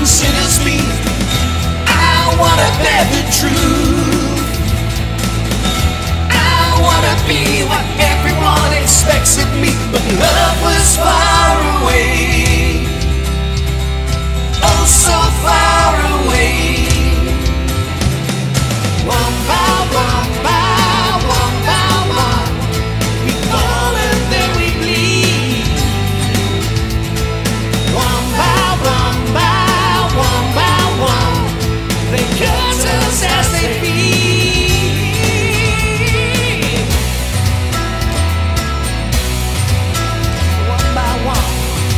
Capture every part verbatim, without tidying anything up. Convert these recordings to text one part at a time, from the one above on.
considers me. I wanna bear the truth. I wanna be what everyone expects of me, but love was far away, oh so far away. One by one by one by one, we fall and then we bleed. One by one by one by one, they cut us as they feed. One by one,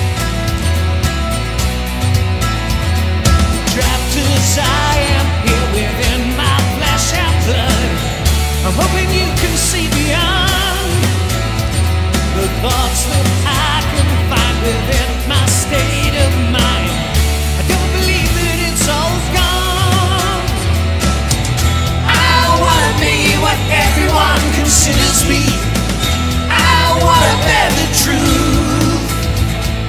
trapped as I am here within my flesh and blood, I'm hoping you can see beyond the thoughts that I can find within my state of mind. I don't believe that it's all gone. I wanna be what everyone considers me. I wanna bear the truth.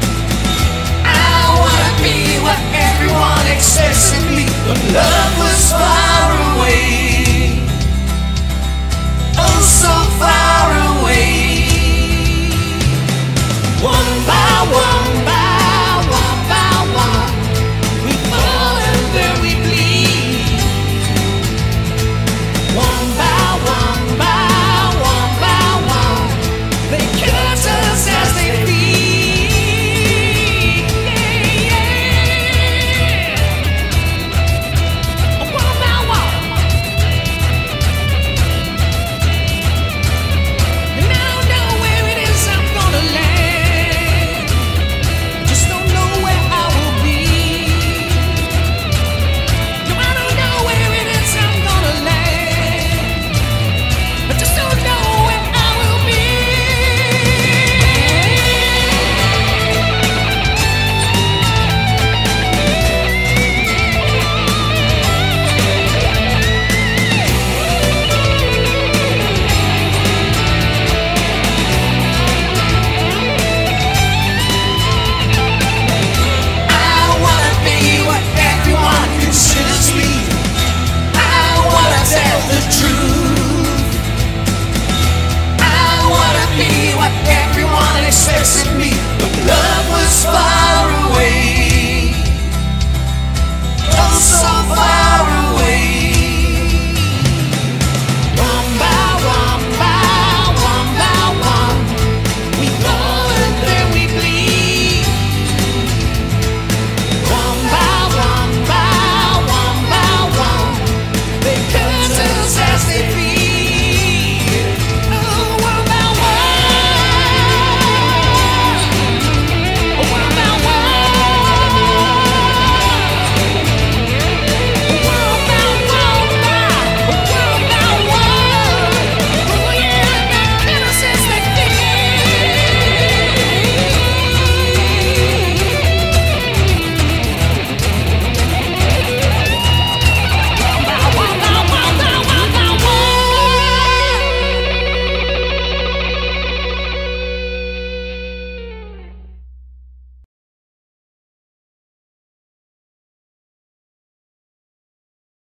I wanna be what everyone expects of me, but love was